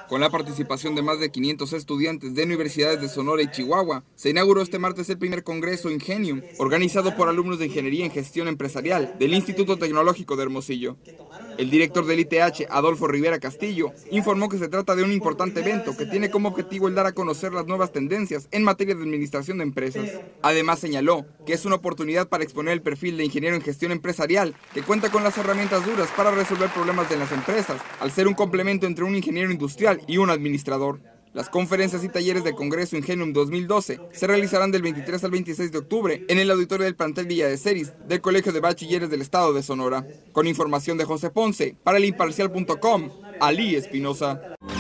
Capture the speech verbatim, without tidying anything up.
Con la participación de más de quinientos estudiantes de universidades de Sonora y Chihuahua, se inauguró este martes el primer Congreso Ingenium, organizado por alumnos de Ingeniería en Gestión Empresarial del Instituto Tecnológico de Hermosillo. El director del I T H, Adolfo Rivera Castillo, informó que se trata de un importante evento que tiene como objetivo el dar a conocer las nuevas tendencias en materia de administración de empresas. Además señaló que es una oportunidad para exponer el perfil de ingeniero en gestión empresarial, que cuenta con las herramientas duras para resolver problemas de las empresas, al ser un complemento entre un ingeniero industrial y un administrador. Las conferencias y talleres del Congreso Ingenium dos mil doce se realizarán del veintitrés al veintiséis de octubre en el auditorio del plantel Villa de Ceris del Colegio de Bachilleres del Estado de Sonora. Con información de José Ponce, para el imparcial punto com, Alí Espinosa.